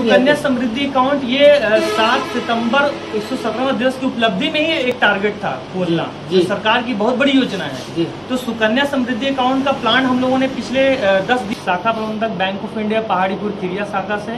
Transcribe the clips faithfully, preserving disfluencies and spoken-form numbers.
Sukanya Samriddhi account ये सात सितंबर एक सौ सत्रहवें दिवस की उपलब्धि में ही एक टारगेट था खोलना, जो सरकार की बहुत बड़ी योजना है। तो सुकन्या समृद्धि अकाउंट का प्लान हम लोगों ने पिछले दस शाखा प्रबंधक Bank of India Paharipur Khiriya शाखा से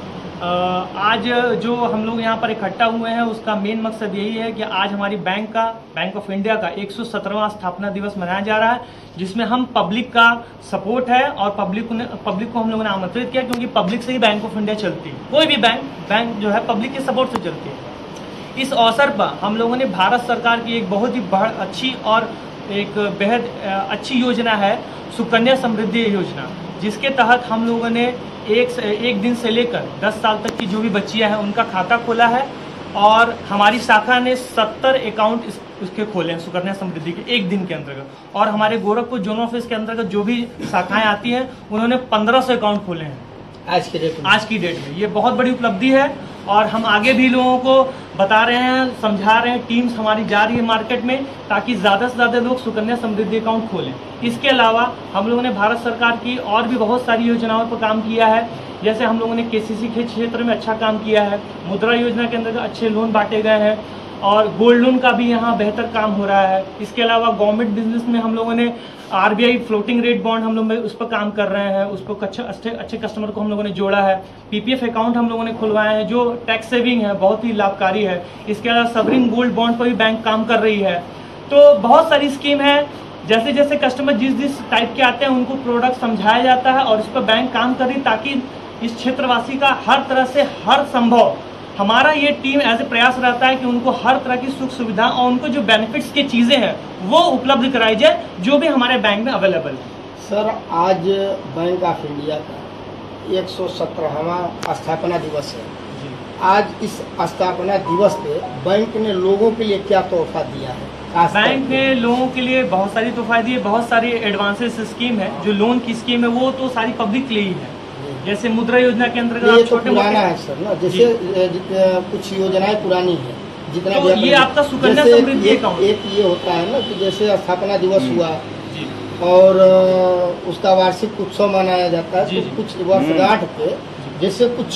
आज जो हम लोग यहाँ पर इकट्ठा हुए हैं, उसका मेन मकसद यही है कि आज हमारी बैंक का बैंक ऑफ इंडिया का एक सौ सत्रहवां स्थापना दिवस मनाया जा रहा है, जिसमें हम पब्लिक का सपोर्ट है और पब्लिक ने पब्लिक को हम लोगों ने आमंत्रित किया, क्योंकि पब्लिक से ही बैंक ऑफ इंडिया चलती है। कोई भी बैंक बैंक जो है पब्लिक के सपोर्ट से चलती है। इस अवसर पर हम लोगों ने भारत सरकार की एक बहुत ही बड़ अच्छी और एक बेहद अच्छी योजना है सुकन्या समृद्धि योजना, जिसके तहत हम लोगों ने एक एक दिन से लेकर दस साल तक की जो भी बच्चियां हैं उनका खाता खोला है, और हमारी शाखा ने सत्तर अकाउंट इस, उसके खोले हैं सुकन्या समृद्धि के एक दिन के अंतर्गत। और हमारे गोरखपुर जोन ऑफिस के अंतर्गत जो भी शाखाएं आती हैं उन्होंने पंद्रह सौ अकाउंट खोले हैं आज की डेट में आज की डेट में। ये बहुत बड़ी उपलब्धि है और हम आगे भी लोगों को बता रहे हैं, समझा रहे हैं। टीम्स हमारी जा रही है मार्केट में ताकि ज्यादा से ज्यादा लोग सुकन्या समृद्धि अकाउंट खोलें। इसके अलावा हम लोगों ने भारत सरकार की और भी बहुत सारी योजनाओं पर काम किया है, जैसे हम लोगों ने केसीसी के क्षेत्र में अच्छा काम किया है, मुद्रा योजना के अंदर अच्छे लोन बांटे गए हैं और गोल्ड लोन का भी यहाँ बेहतर काम हो रहा है। इसके अलावा गवर्नमेंट बिजनेस में हम लोगों ने आरबीआई फ्लोटिंग रेट बॉन्ड हम लोग उस पर काम कर रहे हैं, उस पर अच्छे अच्छे अच्छे कस्टमर को हम लोगों ने जोड़ा है। पीपीएफ अकाउंट हम लोगों ने खुलवाए हैं जो टैक्स सेविंग है, बहुत ही लाभकारी है। इसके अलावा सवरिन गोल्ड बॉन्ड पर भी बैंक काम कर रही है। तो बहुत सारी स्कीम है, जैसे जैसे कस्टमर जिस जिस टाइप के आते हैं उनको प्रोडक्ट समझाया जाता है और इस पर बैंक काम कर रही, ताकि इस क्षेत्रवासी का हर तरह से हर संभव हमारा ये टीम ऐसे प्रयास रहता है कि उनको हर तरह की सुख सुविधा और उनको जो बेनिफिट्स की चीजें हैं वो उपलब्ध कराई जाए जो भी हमारे बैंक में अवेलेबल है। सर, आज बैंक ऑफ इंडिया का एक सौ सत्रहवां स्थापना दिवस है। आज इस स्थापना दिवस पे बैंक ने लोगों के लिए क्या तोहफा दिया है? बैंक ने लोगों के लिए बहुत सारी तोहफा दी है। बहुत सारी एडवांसेस स्कीम है, जो लोन की स्कीम है वो तो सारी पब्लिक के लिए ही है। जैसे मुद्रा योजना के अंतर्गत ये तो पुराना है सर ना, जैसे कुछ योजनाएं पुरानी है जितना तो ये आपका सुकन्या समृद्धि अकाउंट एक ये होता है ना कि जैसे स्थापना दिवस हुआ और उसका वार्षिक उत्सव मनाया जाता है, तो कुछ वर्षगांठ पे जैसे कुछ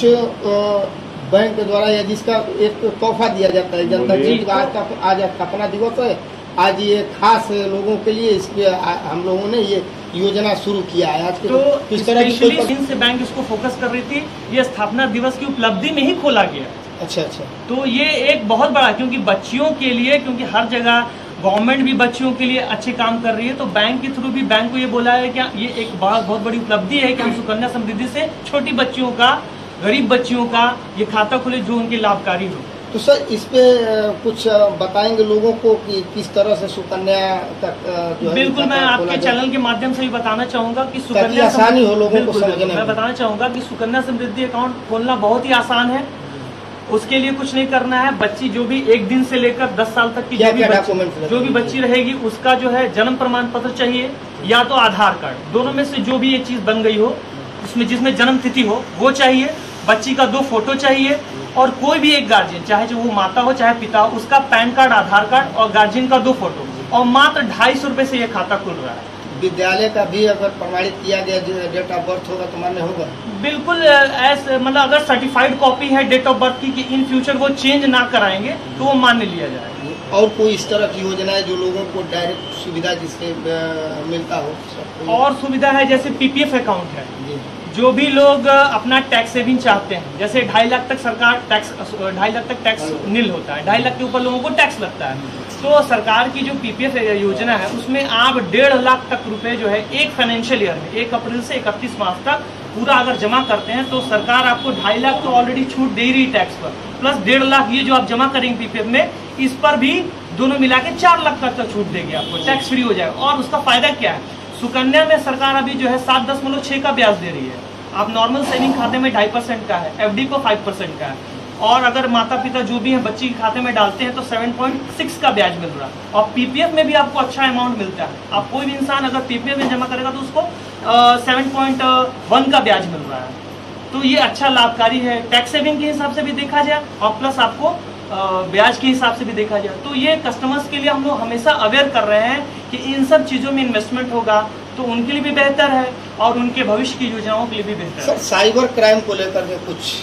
बैंक के द्वारा या जिसका एक तोहफा दिया जाता है जनता जी का। आज स्थापना दिवस है, आज ये खास लोगों के लिए इसके हम लोगों ने ये योजना शुरू किया है। आज के तो किस तरह की से बैंक इसको फोकस कर रही थी, ये स्थापना दिवस की उपलब्धि में ही खोला गया। अच्छा अच्छा तो ये एक बहुत बड़ा, क्योंकि बच्चियों के लिए, क्योंकि हर जगह गवर्नमेंट भी बच्चियों के लिए अच्छे काम कर रही है, तो बैंक के थ्रू भी बैंक को ये बोला है कि ये एक बहुत बड़ी उपलब्धि है कि हम सुकन्या समृद्धि से छोटी बच्चियों का, गरीब बच्चियों का ये खाता खुले जो उनके लाभकारी हो। तो सर, इस पे कुछ बताएंगे लोगों को कि किस तरह से सुकन्या तक जो है? बिल्कुल, मैं आपके चैनल के माध्यम से भी बताना चाहूंगा कि सुकन्या आसानी हो लोगों को समझने में। मैं बताना चाहूंगा कि सुकन्या समृद्धि अकाउंट खोलना बहुत ही आसान है। उसके लिए कुछ नहीं करना है। बच्ची जो भी एक दिन से लेकर दस साल तक की जो भी बच्ची जो भी बच्ची रहेगी उसका जो है जन्म प्रमाण पत्र चाहिए या तो आधार कार्ड, दोनों में से जो भी ये चीज बन गई हो, उसमें जिसमें जन्म तिथि हो वो चाहिए। बच्ची का दो फोटो चाहिए और कोई भी एक गार्जियन, चाहे जो वो माता हो चाहे पिता हो, उसका पैन कार्ड, आधार कार्ड और गार्जियन का दो फोटो, और मात्र ढाई सौ रूपये से ये खाता खुल रहा है। विद्यालय का भी अगर प्रमाणित किया गया डेट ऑफ बर्थ होगा तो मान्य होगा? बिल्कुल, ऐसे मतलब अगर सर्टिफाइड कॉपी है डेट ऑफ बर्थ की कि इन फ्यूचर वो चेंज ना कराएंगे तो वो मान्य लिया जाएगा। और कोई इस तरह की योजना है जो लोगों को डायरेक्ट सुविधा जिससे मिलता हो? और सुविधा है, जैसे पीपीएफ अकाउंट है। जो भी लोग अपना टैक्स सेविंग चाहते हैं, जैसे ढाई लाख तक सरकार टैक्स ढाई लाख तक टैक्स नील होता है, ढाई लाख के ऊपर लोगों को टैक्स लगता है, तो सरकार की जो पीपीएफ योजना है उसमें आप डेढ़ लाख तक रुपए जो है एक फाइनेंशियल ईयर में एक अप्रैल से इकतीस मार्च तक पूरा अगर जमा करते हैं तो सरकार आपको ढाई लाख तो ऑलरेडी छूट दे रही टैक्स पर, प्लस डेढ़ लाख ये जो आप जमा करेंगे पीपीएफ में, इस पर भी दोनों मिला के चार लाख तक का छूट देगी आपको, टैक्स फ्री हो जाएगा। और उसका फायदा क्या है, सुकन्या में सरकार अभी जो है सात दशमलव छह का ब्याज दे रही है। आप नॉर्मल सेविंग खाते में ढाई परसेंट का है, एफडी को फाइव परसेंट का है, और अगर माता पिता जो भी है बच्ची के खाते में डालते हैं तो सेवन पॉइंट सिक्स का ब्याज मिल रहा है। और पीपीएफ में भी आपको अच्छा अमाउंट मिलता है। आप कोई भी इंसान अगर पीपीएफ में जमा करेगा तो उसको सेवन पॉइंट वन का ब्याज मिल रहा है। तो ये अच्छा लाभकारी है, टैक्स सेविंग के हिसाब से भी देखा जाए और प्लस आपको ब्याज के हिसाब से भी देखा जाए। तो ये कस्टमर्स के लिए हम लोग हमेशा अवेयर कर रहे हैं कि इन सब चीज़ों में इन्वेस्टमेंट होगा तो उनके लिए भी बेहतर है और उनके भविष्य की योजनाओं के लिए भी बेहतर है। सर, साइबर क्राइम को लेकर के कुछ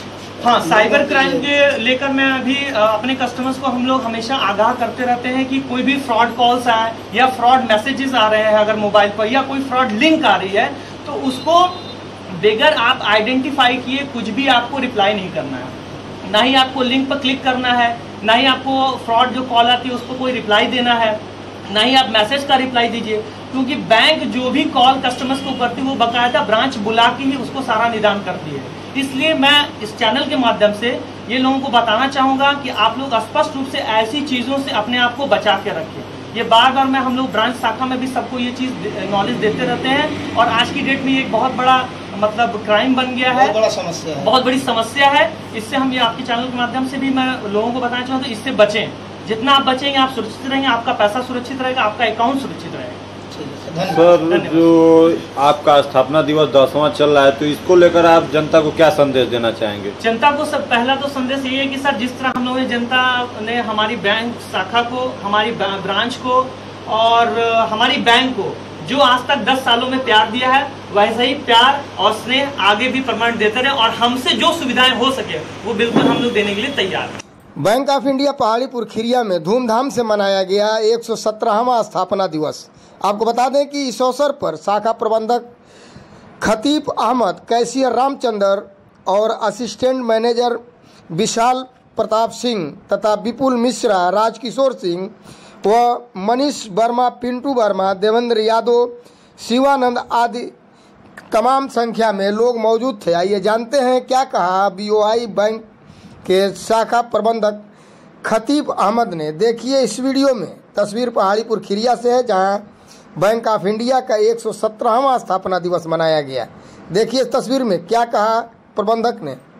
हाँ, साइबर क्राइम के लेकर मैं अभी अपने कस्टमर्स को हम लोग हमेशा आगाह करते रहते हैं कि कोई भी फ्रॉड कॉल्स आए या फ्रॉड मैसेजेस आ रहे हैं अगर मोबाइल पर, या कोई फ्रॉड लिंक आ रही है, तो उसको बगैर आप आइडेंटिफाई किए कुछ भी आपको रिप्लाई नहीं करना है। ना ही आपको लिंक पर क्लिक करना है, ना ही आपको फ्रॉड जो कॉल आती है उसको कोई रिप्लाई देना है, ना ही आप मैसेज का रिप्लाई दीजिए, क्योंकि बैंक जो भी कॉल कस्टमर्स को करती है वो बकायदा ब्रांच बुला के ही उसको सारा निदान करती है। इसलिए मैं इस चैनल के माध्यम से ये लोगों को बताना चाहूंगा कि आप लोग स्पष्ट रूप से ऐसी चीजों से अपने आप को बचा के रखें। ये बार बार मैं हम लोग ब्रांच शाखा में भी सबको ये चीज नॉलेज देते रहते हैं, और आज की डेट में ये एक बहुत बड़ा मतलब क्राइम बन गया है, बहुत बड़ा समस्या है, बहुत बड़ी समस्या है। इससे हम ये आपके चैनल के माध्यम से भी मैं लोगों को बताना चाहूँगा, तो इससे बचें। जितना आप बचेंगे आप सुरक्षित रहेंगे, आपका पैसा सुरक्षित रहेगा, आपका अकाउंट सुरक्षित रहेगा। सर, जो आपका स्थापना दिवस दसवां चल रहा है, तो इसको लेकर आप जनता को क्या संदेश देना चाहेंगे? जनता को सब पहला तो संदेश ये है कि सर, जिस तरह हम लोगों ने जनता ने हमारी बैंक शाखा को, हमारी ब्रांच को और हमारी बैंक को जो आज तक दस सालों में प्यार दिया है, वैसे ही प्यार और स्नेह आगे भी प्रमाण देते रहे, और हमसे जो सुविधाएं हो सके वो बिल्कुल हम लोग देने के लिए तैयार हैं। Bank of India Paharipur Khiriya में धूमधाम से मनाया गया एक सौ सत्रहवां स्थापना दिवस। आपको बता दें कि इस अवसर पर शाखा प्रबंधक खतीब अहमद, कैशियर रामचंद्र और असिस्टेंट मैनेजर विशाल प्रताप सिंह तथा विपुल मिश्रा, राजकिशोर सिंह व मनीष वर्मा, पिंटू वर्मा, देवेंद्र यादव, शिवानंद आदि तमाम संख्या में लोग मौजूद थे। आइए जानते हैं क्या कहा बीओआई बैंक के शाखा प्रबंधक खतीब अहमद ने। देखिए इस वीडियो में। तस्वीर पहाड़ीपुर खिरिया से है, जहां बैंक ऑफ इंडिया का एक सौ सत्रहवां स्थापना दिवस मनाया गया। देखिए इस तस्वीर में क्या कहा प्रबंधक ने।